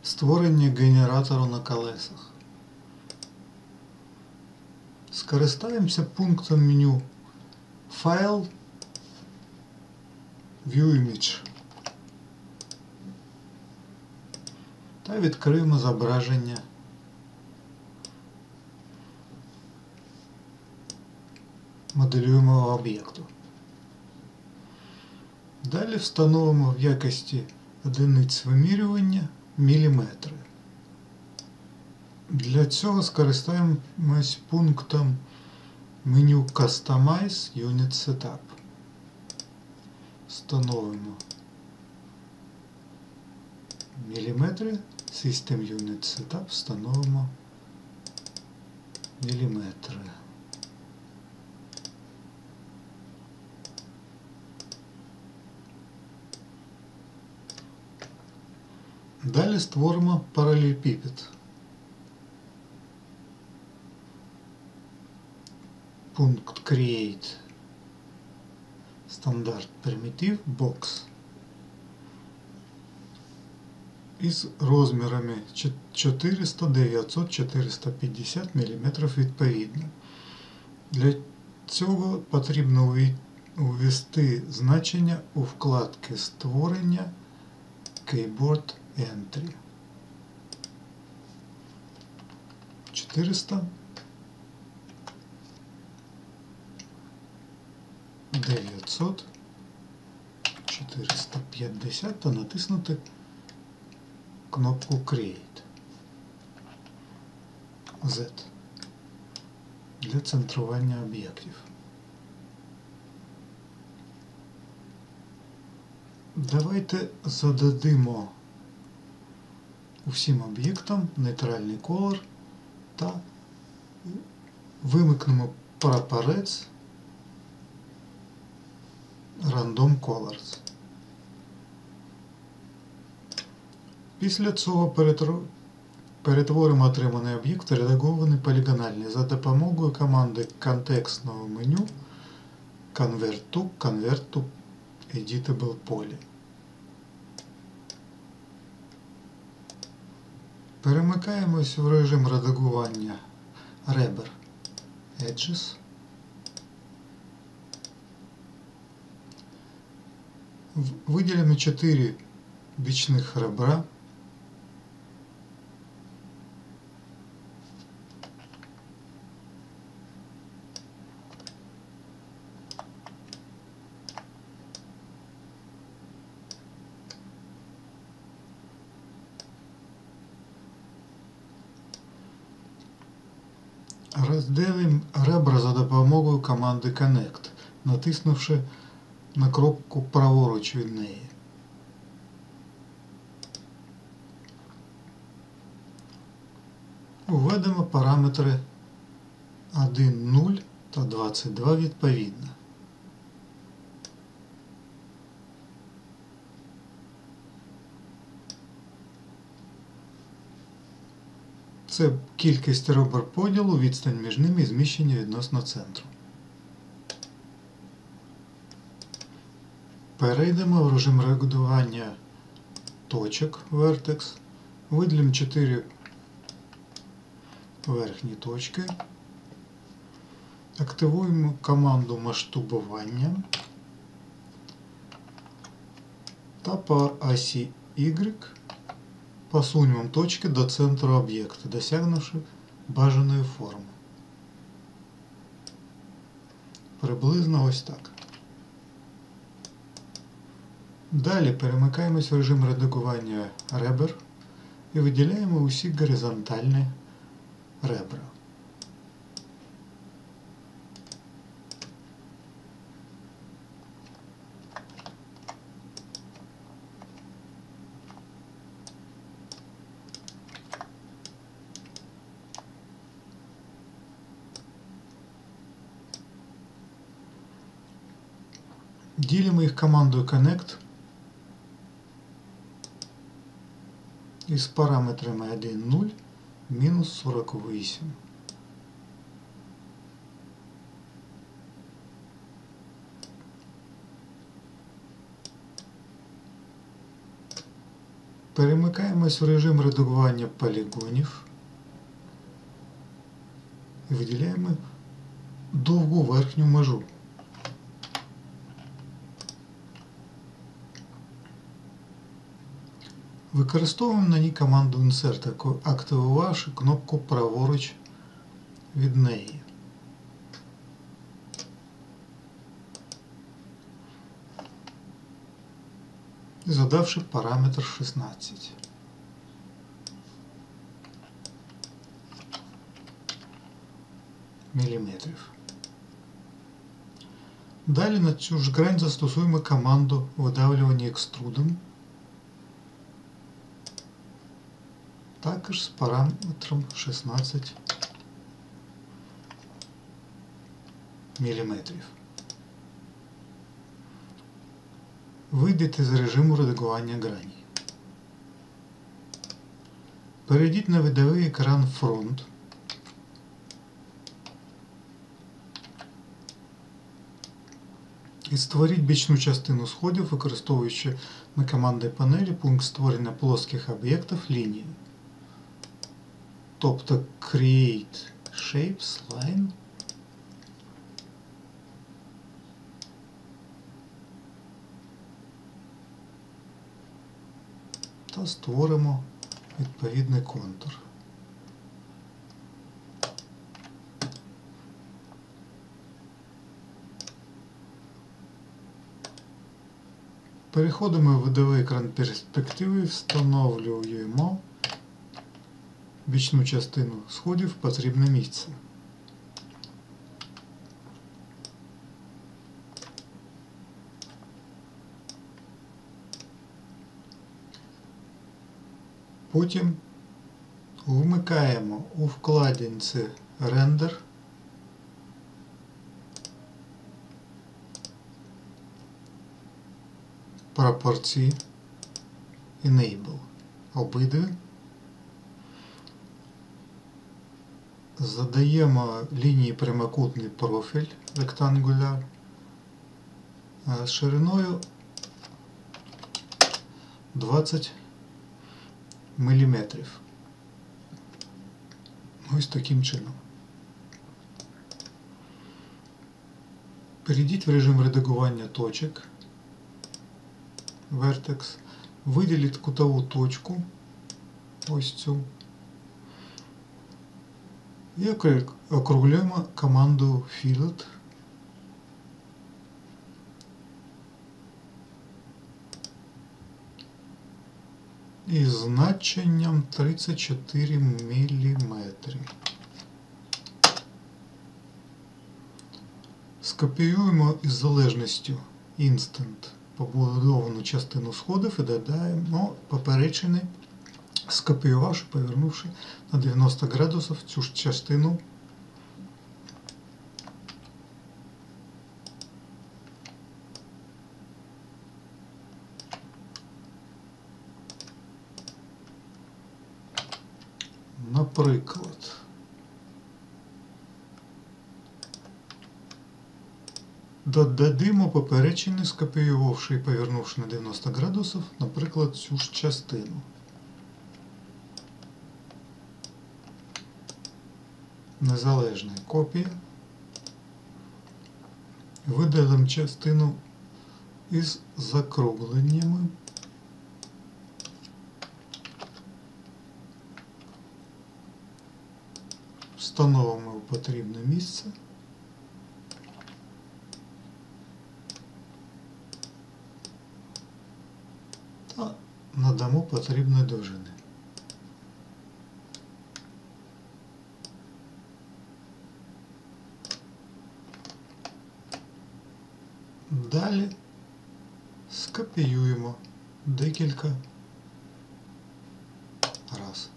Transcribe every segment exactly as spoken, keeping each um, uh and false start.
Створення генератору на колесах. Скористаємося пунктом меню File, View Image та відкриємо зображення моделюємого об'єкту. Далі встановимо в якості одиниць вимірювання міліметри. Для цього скористаємось пунктом меню Customize Unit Setup. Встановимо міліметри, System Unit Setup, встановимо міліметри. Далі створимо паралелепіпед. Пункт Create Standard Primitive Box із розмірами чотириста, дев'ятсот, чотириста п'ятдесят міліметрів відповідно. Для цього потрібно ввести значення у вкладки створення Keyboard Entry. чотириста, дев'ятсот, чотириста п'ятдесят та натиснути кнопку Create Z для центрування об'єктів. Давайте зададимо усім об'єктам нейтральний колор та вимикнемо прапорець Random Colors. Після цього перетворимо отриманий об'єкт в редагований полігональний за допомогою команди контекстного меню Convert to Convert to Editable Poly. Перемикаємось в режим редагування Rebar Edges. Виділимо чотири бічних ребра. Розділимо ребра за допомогою команди Connect, натиснувши на кнопку праворуч від неї. Введемо параметри один, нуль та двадцять два відповідно. Це кількість ребер поділу, відстань між ними і зміщення відносно центру. Перейдемо в режим редагування точок Vertex. Виділимо чотири верхні точки. Активуємо команду масштабування та по осі Y посунемо точки до центру об'єкта, досягнувши бажаної форми. Приблизно ось так. Далі перемикаємось в режим редагування ребер і виділяємо усі горизонтальні ребра. Ділимо їх командою Connect із параметрами один, нуль, мінус сорок вісім. Перемикаємось в режим редагування полігонів і виділяємо довгу верхню межу. Використовуємо на ній команду Insert, активувавши кнопку праворуч від неї. І задавши параметр шістнадцять. міліметрів. Далі на цю ж грань застосуємо команду видавлювання екструдом, також з параметром шістнадцять міліметрів. Вийдіть з режиму редагування грані. Перейдіть на видовий екран фронт. І створіть бічну частину сходів, використовуючи на командній панелі пункт створення плоских об'єктів лінії. Тобто Create Shapes Line. Та створимо відповідний контур. Переходимо в видовий екран перспективи і встановлюємо бічну частину сходів в потрібне місце. Потім вмикаємо у вкладинці Render пропорції Enable обидві. Задаємо лінії прямокутний профіль Rectangular з шириною двадцять міліметрів. Ось таким чином. Перейдіть в режим редагування точок. Vertex. Виділіть кутову точку. Ось цю. І округлюємо команду Fillet. Із значенням тридцять чотири міліметри. Скопіюємо із залежністю Instant побудовану частину сходів і додаємо поперечини, скопіювавши, повернувши на дев'яносто градусів цю ж частину наприклад. Додадимо поперечини, скопіювавши і повернувши на дев'яносто градусів, наприклад, цю ж частину. Незалежна копія. Видалимо частину із закругленнями. Встановимо в потрібне місце. Та надамо потрібної довжини. Далі скопіюємо декілька раз.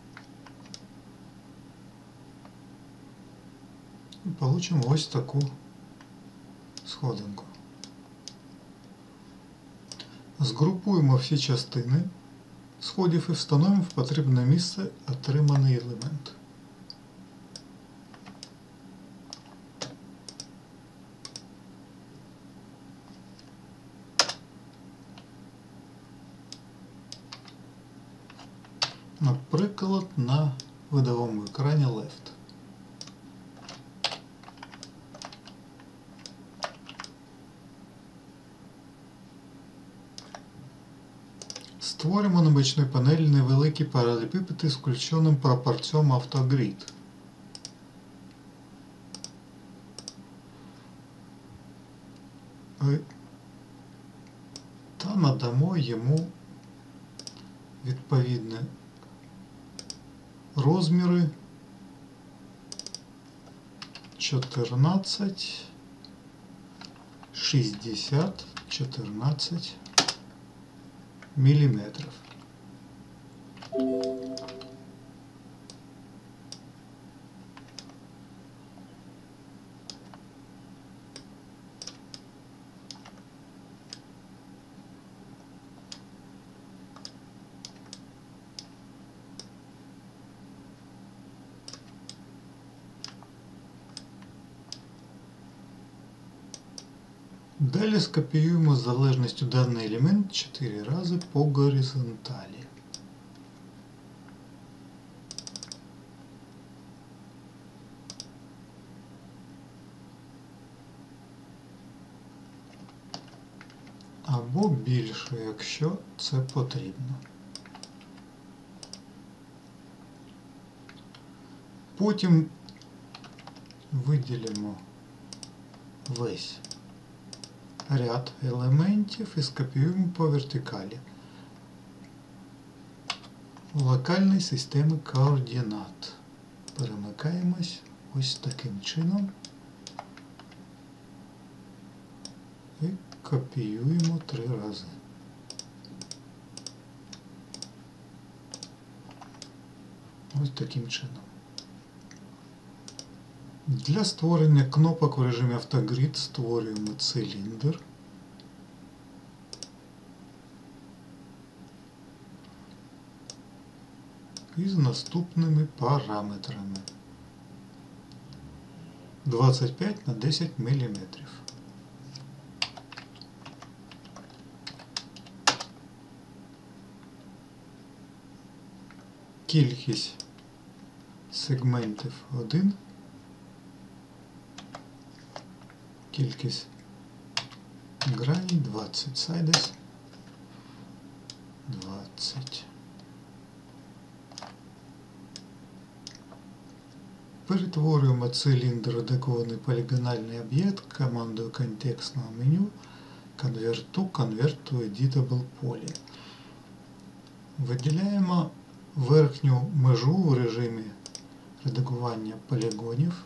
І получимо ось таку сходинку. Згрупуємо всі частини сходів і встановимо в потрібне місце отриманий елемент. Наприклад, на видовому екрані Left. Створимо на бічній панелі невеликий паралелепіпед із включеним прапорцем AutoGrid. Та надамо йому відповідні розміри чотирнадцять, шістдесят, чотирнадцять міліметрів. Далі скопіюємо з залежністю даний елемент чотири рази по горизонталі. Або більше, якщо це потрібно. Потім виділимо весь ряд елементів і скопіюємо по вертикалі локальної системи координат. Перемикаємось ось таким чином і копіюємо три рази. Ось таким чином. Для створення кнопок в режимі AutoGrid створюємо циліндр. Із наступними параметрами. двадцять п'ять на десять міліметрів. Кількість сегментів один. Кількість граней двадцять, сайдес двадцять. Перетворюємо циліндр у декований полігональний об'єкт командою контекстного меню Convert to Convert to Editable Poly. Виділяємо верхню межу в режимі редагування полігонів.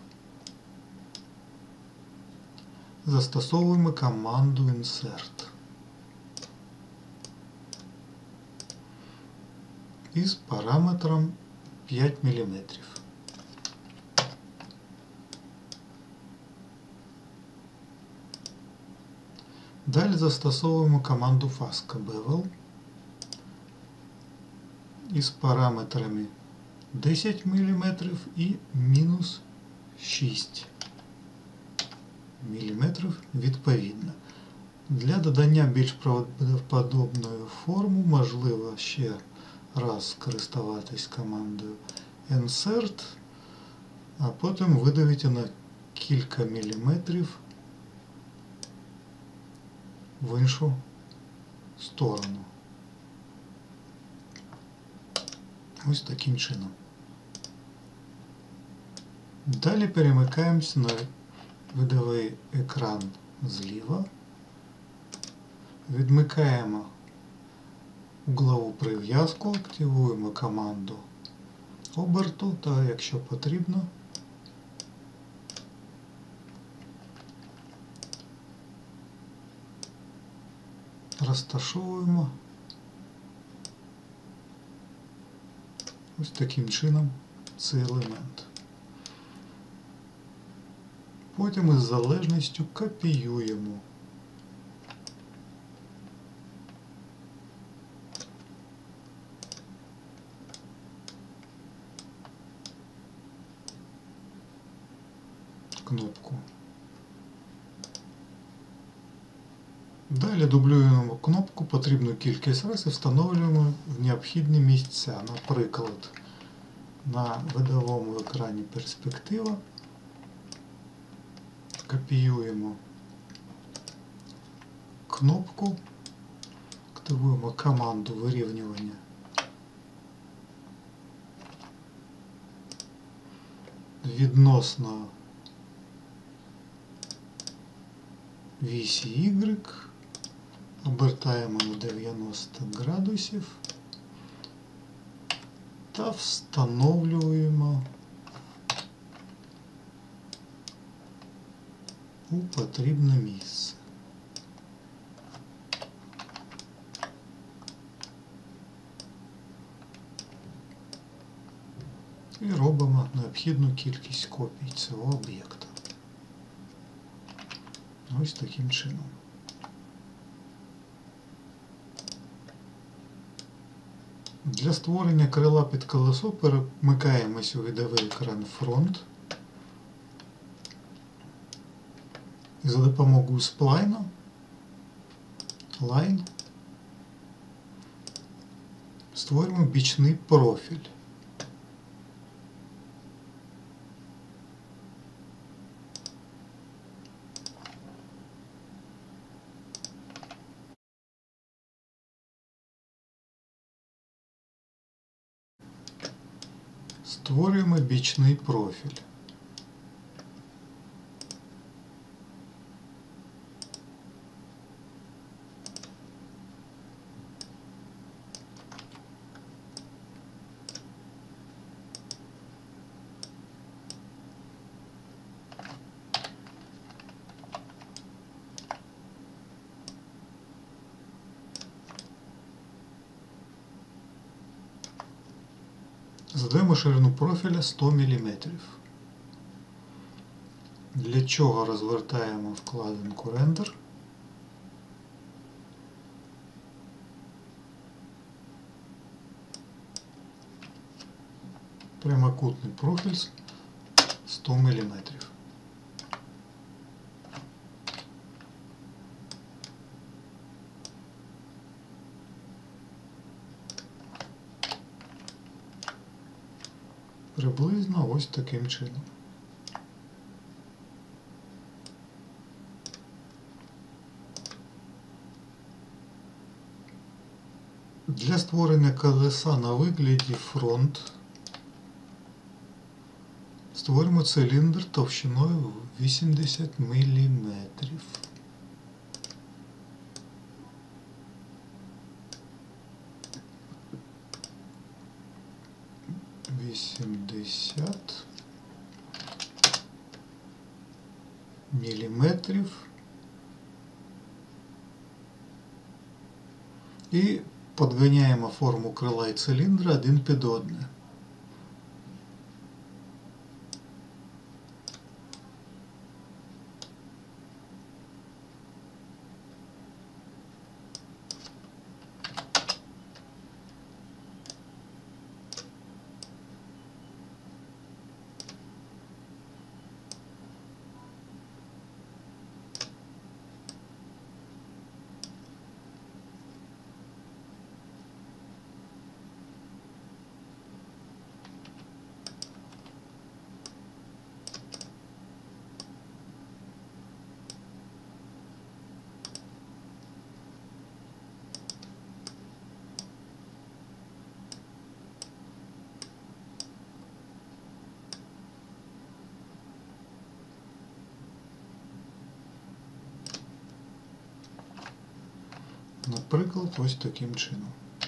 Застосовуємо команду Insert із параметром п'ять міліметрів. Далі застосовуємо команду Fasca Bevel із параметрами десять міліметрів і мінус шість міліметрів відповідно. Для додання більш правдоподобної форми можливо ще раз скористуватись командою Insert, а потім видавити на кілька міліметрів в іншу сторону. Ось таким чином. Далі перемикаємося на видовий екран зліва. Відмикаємо углову прив'язку, активуємо команду оберту та, якщо потрібно, розташовуємо ось таким чином цей елемент. Потім із залежністю копіюємо кнопку Далі дублюємо кнопку потрібну кількість разів і встановлюємо в необхідні місця. Наприклад, на видовому екрані перспектива. Копіюємо кнопку, активуємо команду вирівнювання. Відносно вісі Y, обертаємо на дев'яносто градусів та встановлюємо у потрібне місце. І робимо необхідну кількість копій цього об'єкта. Ось таким чином. Для створення крила під колесо перемикаємось у видовий екран фронт. І за допомогою сплайну, Line, створюємо бічний профіль. Створюємо бічний профіль. Задаємо ширину профіля сто міліметрів. Для чого розвертаємо вкладинку Render. Прямокутний профіль сто міліметрів. Приблизно ось таким чином. Для створення колеса на вигляді фронт створимо циліндр товщиною вісімдесят міліметрів. вісімдесят міліметрів. І подганяємо форму крила і циліндра один під одне. Наприклад, ось таким чином.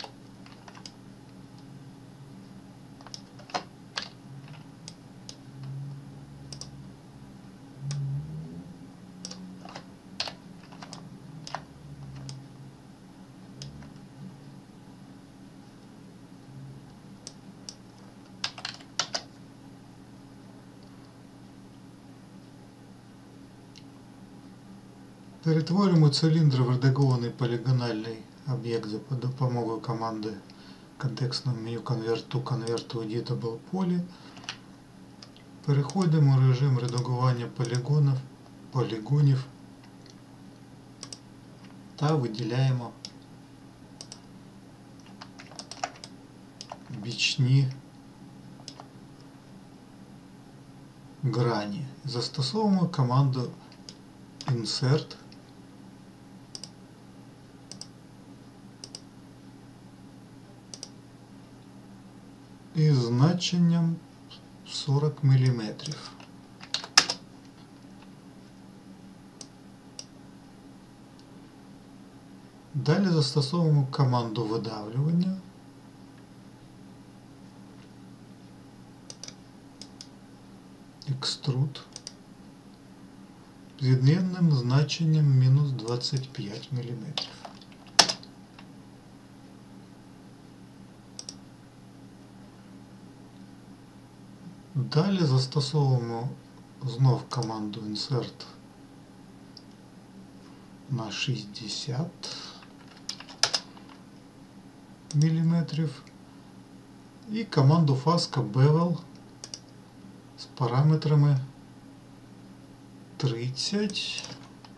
Перетворюємо циліндр в редагований полігональний об'єкт за допомогою команди контекстного меню Convert to Convert to Editable Poly. Переходимо в режим редагування полігонів, полігонів та виділяємо бічні грані. Застосовуємо команду Insert із значенням сорок міліметрів. Далі застосовуємо команду видавлювання. Extrude з відмінним значенням мінус двадцять п'ять міліметрів. Далі застосовуємо знов команду Insert на шістдесят міліметрів і команду Fasca Bevel з параметрами тридцять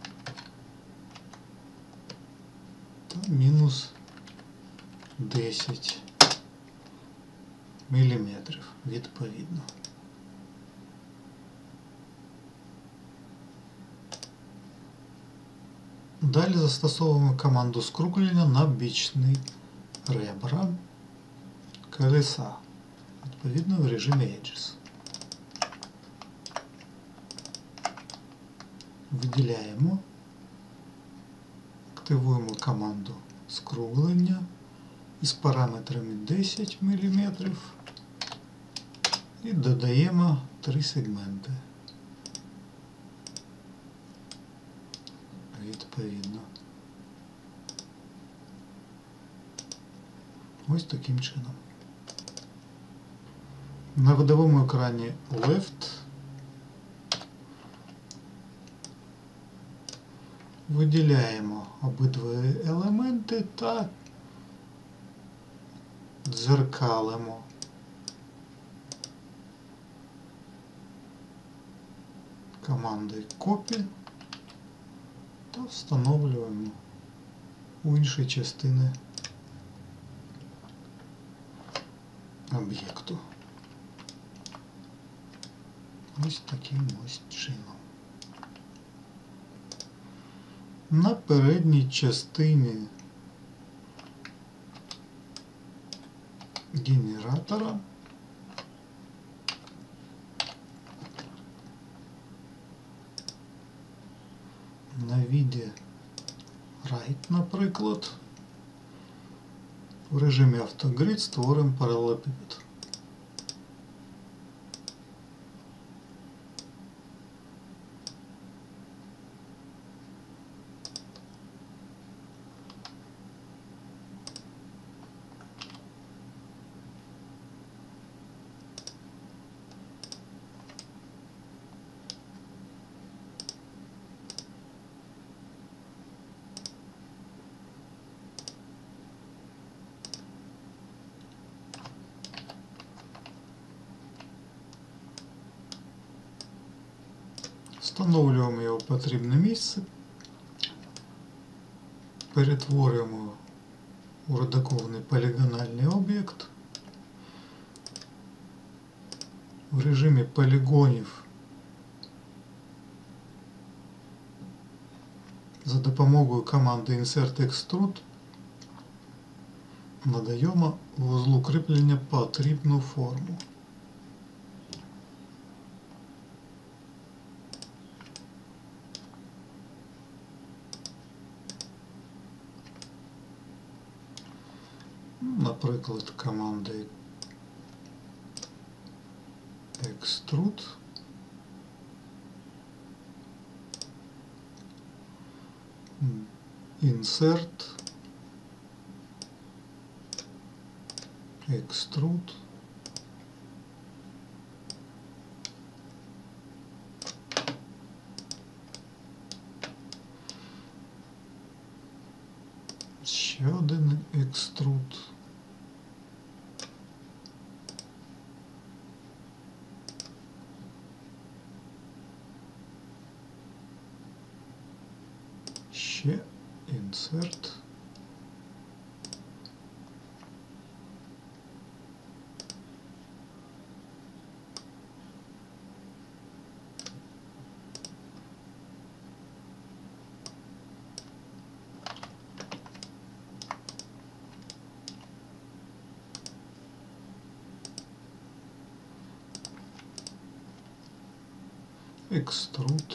та мінус десять міліметрів відповідно. Далі застосовуємо команду скруглення на бічні ребра колеса, відповідно в режимі Edges. Виділяємо, активуємо команду скруглення із параметрами десять міліметрів і додаємо три сегменти. Відповідно. Ось таким чином. На видовому екрані Left виділяємо обидва елементи та дзеркалимо. Командою Copy та встановлюємо у інші частини об'єкту. Ось таким ось чином. На передній частині генератора на віді Right, наприклад, в режимі автогрид створимо паралелепіпед. Встановлюємо його в потрібне місце, перетворюємо у редагований полігональний об'єкт. В режимі полігонів за допомогою команди Insert Extrude надаємо вузлу кріплення потрібну форму. Наприклад, командою Extrude Insert Extrude ще один Extrude. Ще Insert. Insert. Extrude.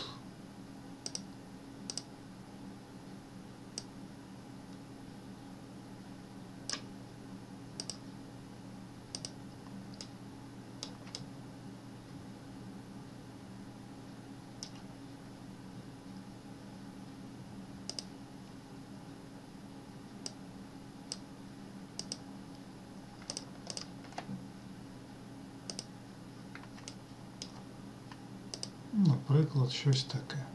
Наприклад, щось таке.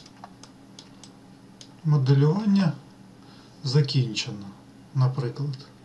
Моделювання закінчено, наприклад.